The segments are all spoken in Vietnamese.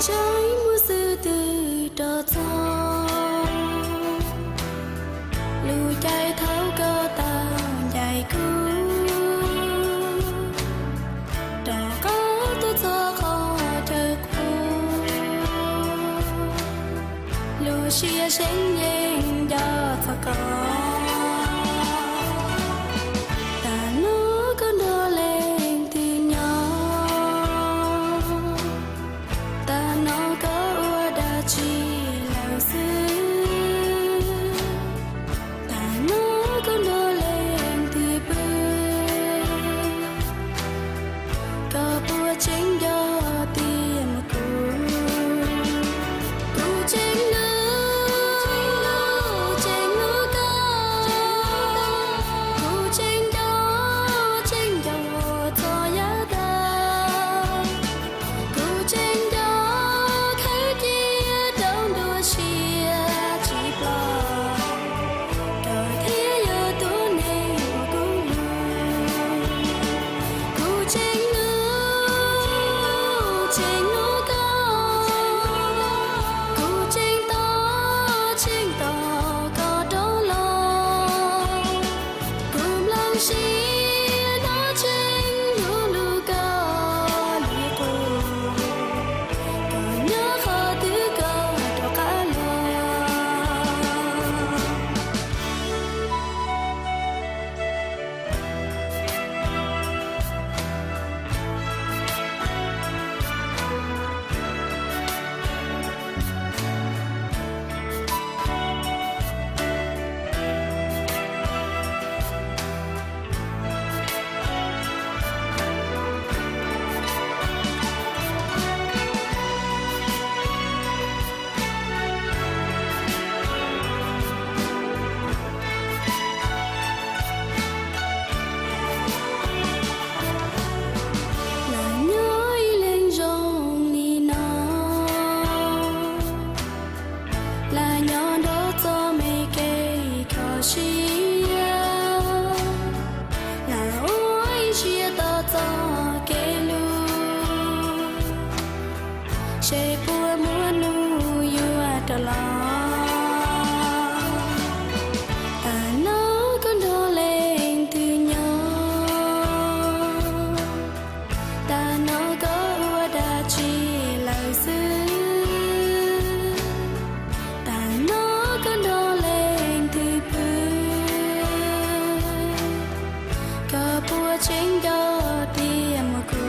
trái mùa xưa từ trọ gió lùi chạy tháo cơ ta dài cứ trọ có tôi cho khó chờ cô lùi chia sánh nhanh cho ta có She bua mua nu you at the law. Ta nó con đồ lên từ nhỏ. Ta nó có ua đã chỉ lời xưa. Ta nó con đồ lên từ bữa. Cả bua trên đó tìm một cô.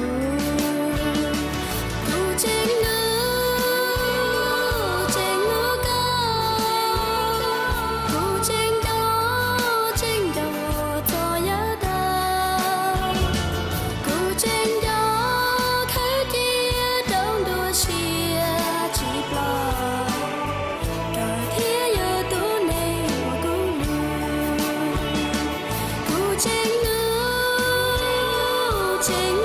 Change